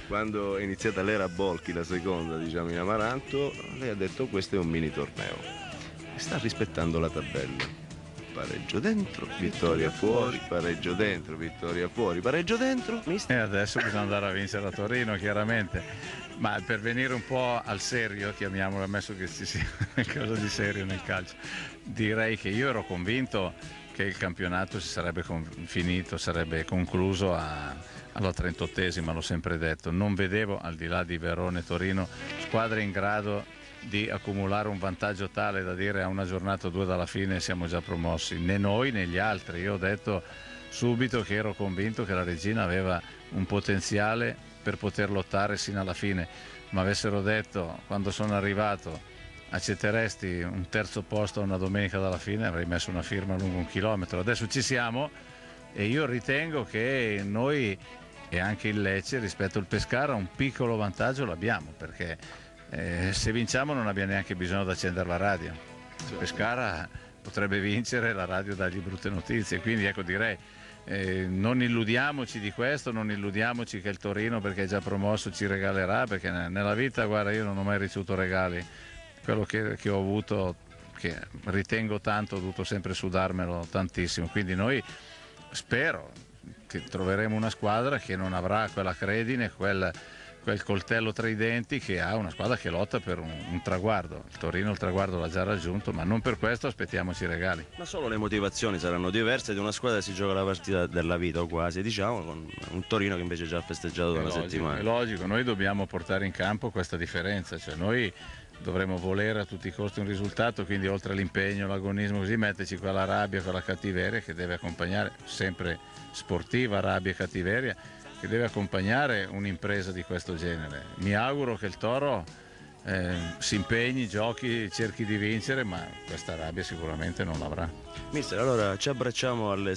quando è iniziata l'era Bolchi, la seconda, diciamo, in Amaranto, lei ha detto questo è un mini torneo e sta rispettando la tabella. Pareggio dentro, vittoria fuori, pareggio dentro, vittoria fuori, pareggio dentro. E adesso bisogna andare a vincere a Torino, chiaramente. Ma per venire un po' al serio, chiamiamolo, ammesso che ci sia qualcosa di serio nel calcio, direi che io ero convinto che il campionato si sarebbe finito, sarebbe concluso alla 38esima, l'ho sempre detto. Non vedevo, al di là di Verona e Torino, squadre in grado di accumulare un vantaggio tale da dire a una giornata o due dalla fine siamo già promossi, né noi né gli altri. Io ho detto subito che ero convinto che la Regina aveva un potenziale per poter lottare sino alla fine, ma avessero detto quando sono arrivato accetteresti un terzo posto una domenica dalla fine, avrei messo una firma lungo 1 chilometro. Adesso ci siamo e io ritengo che noi e anche il Lecce rispetto al Pescara un piccolo vantaggio l'abbiamo, perché se vinciamo non abbiamo neanche bisogno di accendere la radio. Pescara potrebbe vincere, la radio dargli brutte notizie, quindi ecco, direi non illudiamoci di questo, non illudiamoci che il Torino, perché è già promosso, ci regalerà, perché nella vita, guarda, io non ho mai ricevuto regali. Quello che ho avuto, che ritengo tanto, ho dovuto sempre sudarmelo tantissimo, quindi noi spero che troveremo una squadra che non avrà quella credine, quel coltello tra i denti, che ha una squadra che lotta per un traguardo. Il Torino il traguardo l'ha già raggiunto, ma non per questo aspettiamoci i regali. Ma solo le motivazioni saranno diverse, di una squadra si gioca la partita della vita o quasi, diciamo, con un Torino che invece già ha festeggiato da una settimana. È logico, noi dobbiamo portare in campo questa differenza, cioè noi dovremmo volere a tutti i costi un risultato, quindi oltre all'impegno, l'agonismo, così metterci quella rabbia, quella cattiveria che deve accompagnare, sempre sportiva, rabbia e cattiveria, che deve accompagnare un'impresa di questo genere. Mi auguro che il Toro si impegni, giochi, cerchi di vincere, ma questa rabbia sicuramente non l'avrà. Mister, allora ci abbracciamo alle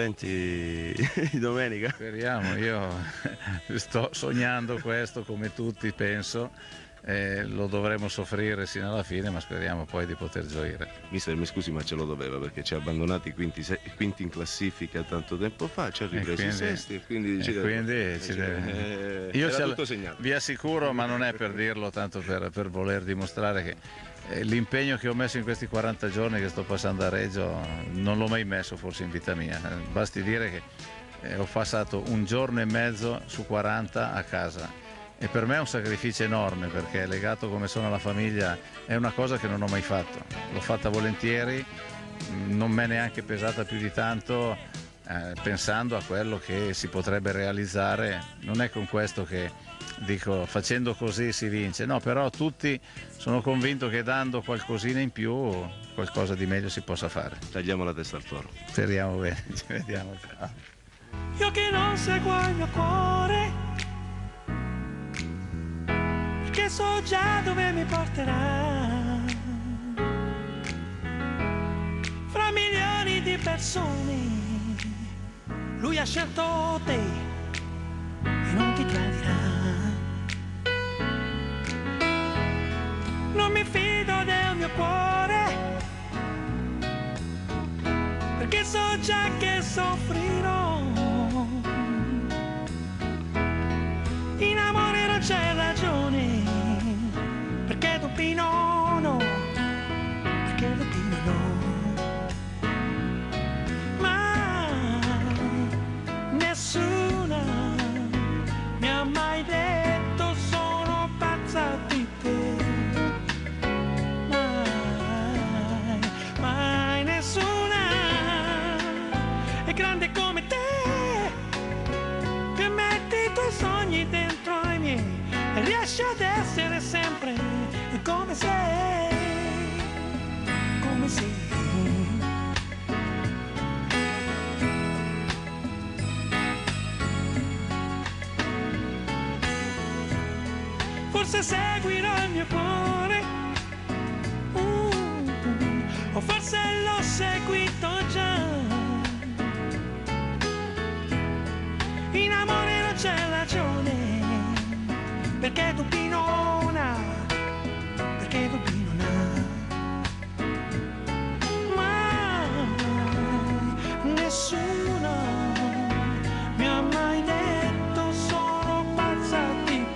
6:20 di domenica? Speriamo, io sto sognando questo come tutti penso. Lo dovremo soffrire sino alla fine, ma speriamo poi di poter gioire. Mister, mi scusi, ma ce lo doveva, perché ci ha abbandonati quinti in classifica tanto tempo fa, ci ha ripreso i sesti e quindi ci deve. Io tutto segnato. Vi assicuro, ma non è per dirlo, tanto per voler dimostrare che l'impegno che ho messo in questi 40 giorni che sto passando a Reggio non l'ho mai messo forse in vita mia. Basti dire che ho passato 1 giorno e mezzo su 40 a casa. E per me è un sacrificio enorme, perché legato come sono alla famiglia è una cosa che non ho mai fatto. L'ho fatta volentieri, non me è neanche pesata più di tanto, pensando a quello che si potrebbe realizzare. Non è con questo che dico facendo così si vince, no, però tutti sono convinto che dando qualcosina in più qualcosa di meglio si possa fare. Tagliamo la testa al Toro. Speriamo bene, ci vediamo. Io che non seguo il mio cuore, che so già dove mi porterà. Fra milioni di persone, lui ha scelto te e non ti tradirà. Non mi fido del mio cuore, perché so già che soffrirò. In amore non c'è ragione, perché Dopino no, perché Dopino no. Ma nessuna mi ha mai detto sono pazza di te. Mai, mai nessuna è grande come te, che metti i tuoi sogni dentro ai miei e riesci ad essere sempre come sei, come sei. Forse seguirò il mio cuore, o forse l'ho seguito già. In amore non c'è ragione, perché Dopino na, perché Dopino na. Mai nessuno mi ha mai detto sono pazza di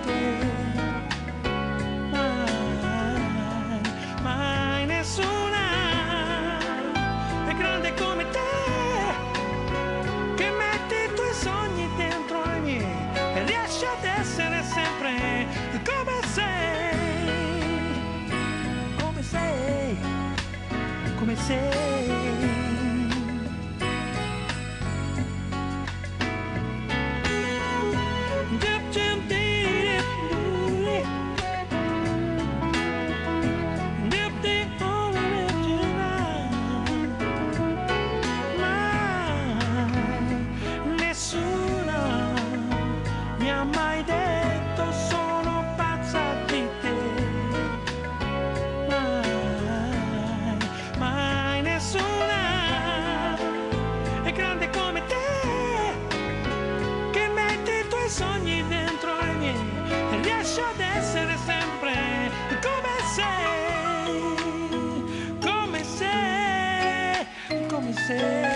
riesci ad essere sempre come sei, come sei, come sei. Sogni dentro i miei e riesci ad essere sempre come sei, come sei, come sei.